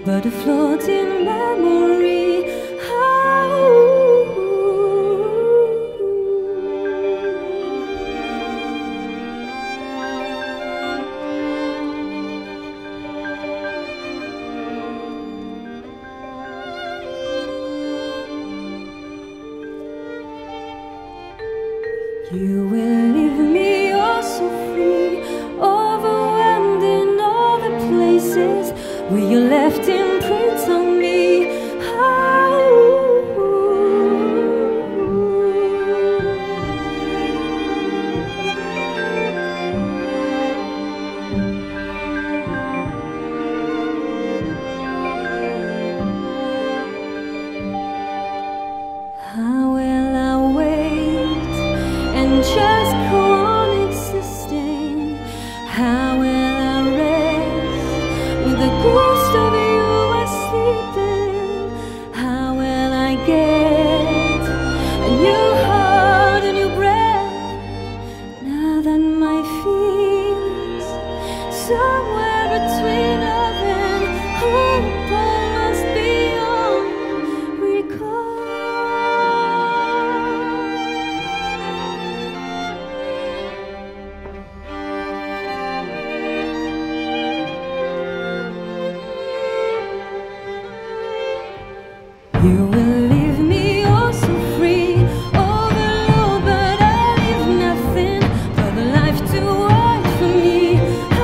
but a floating memory. You will leave me oh so free, overwhelmed in all the places where you left imprints on me. How will I wait and just go on existing? How will I rest with the ghost of you asleep? How will I get a new heart, a new breath, now that my feelings somewhere between love and hope I must be on recall? You will leave me oh so free, overload, but I leave nothing for the life to wait for me.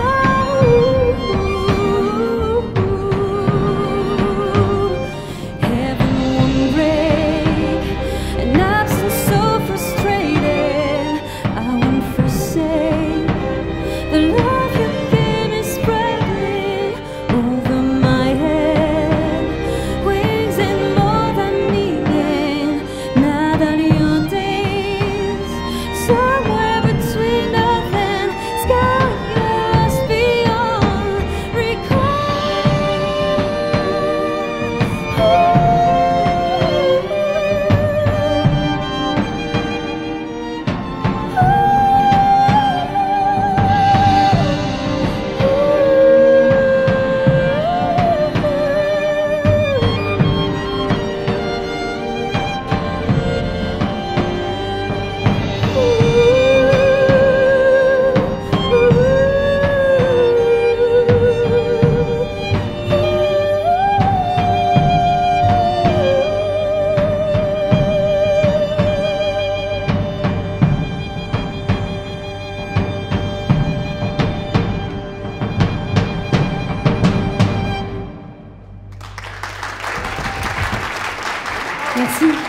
Heaven won't break, and I'm so frustrated. I won't forsake the love you've been spreading over my head. Wings and somewhere between earth and sky, lost beyond Merci.